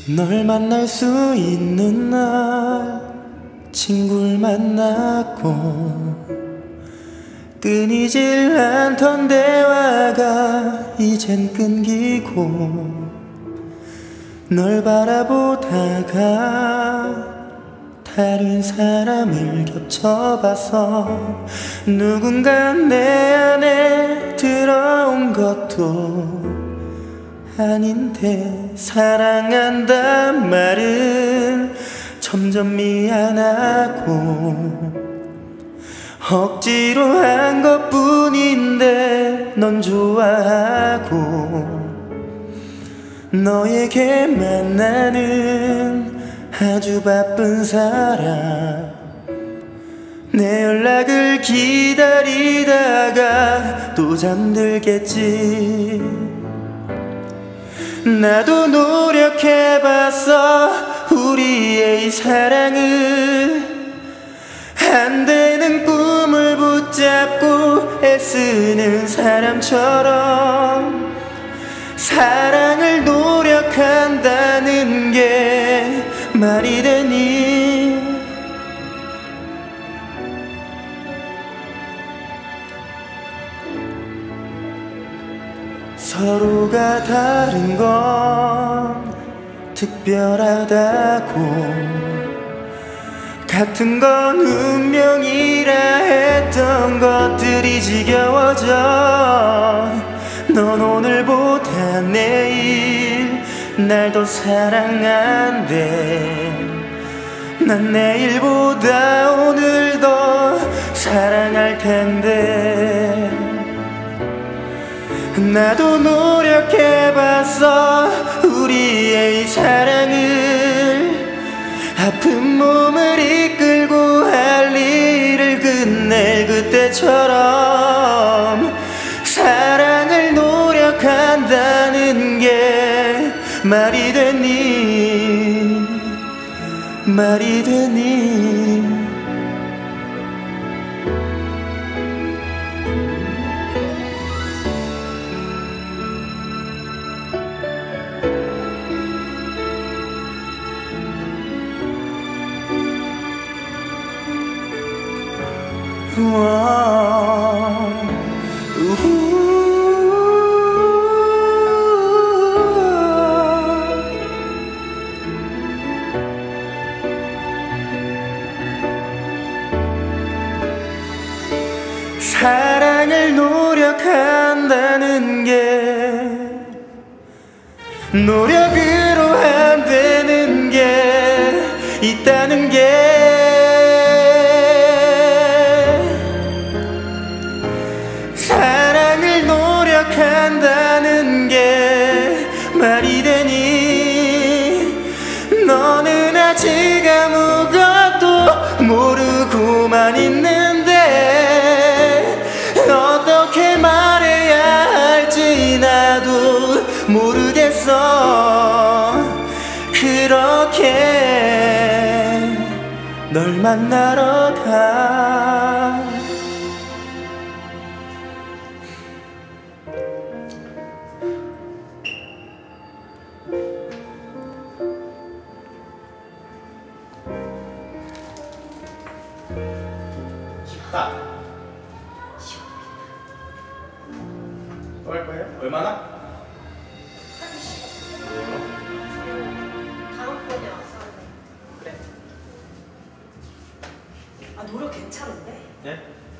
널 만날 수 있는 날 친구를 만났고 끊이질 않던 대화가 이젠 끊기고 널 바라보다가 다른 사람을 겹쳐봐서 누군가 내 안에 들어온 것도 아닌데 사랑한단 말은 점점 미안하고 억지로 한 것뿐인데 넌 좋아하고 너에게만 나는 아주 바쁜 사람 내 연락을 기다리다가 또 잠들겠지 나도 노력해봤어 우리의 이 사랑을 안 되는 꿈을 붙잡고 애쓰는 사람처럼 사랑을 노력한다는 게 말이 되니 서로가 다른 건 특별하다고 같은 건 운명이라 했던 것들이 지겨워져 넌 오늘보다 내일 날 더 사랑한대 난 내일보다 오늘 더 사랑할 텐데 나도 노력해봤어 우리의 이 사랑을 아픈 몸을 이끌고 할 일을 끝낼 그때처럼 사랑을 노력한다는 게 말이 되니 말이 되니 사랑을 노력한다는 게 노력으로 안 되는 게 있다는 게 사랑을 노력한다는 게 말이 되니 너는 아직 아무것도 모르고만 있는데 어떻게 말해야 할지 나도 모르겠어 그렇게 널 만나러 가 또 할 거예요? 얼마나? 다음번에 와서 그래. 아 노력 괜찮은데? 네?